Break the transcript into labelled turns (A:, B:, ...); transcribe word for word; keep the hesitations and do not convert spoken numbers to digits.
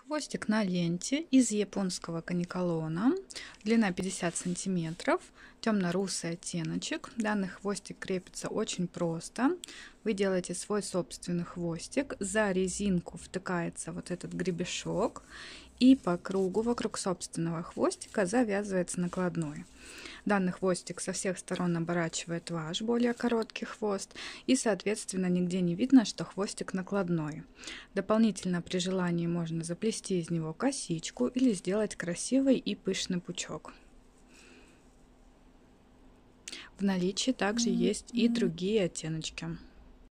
A: Хвостик на ленте из японского каниколона, длина пятьдесят сантиметров, темно-русый оттеночек. Данный хвостик крепится очень просто. Вы делаете свой собственный хвостик, за резинку втыкается вот этот гребешок, и по кругу вокруг собственного хвостика завязывается накладной. Данный хвостик со всех сторон оборачивает ваш более короткий хвост, и соответственно нигде не видно, что хвостик накладной. Дополнительно при желании можно заплести из него косичку или сделать красивый и пышный пучок. В наличии также есть и другие оттеночки.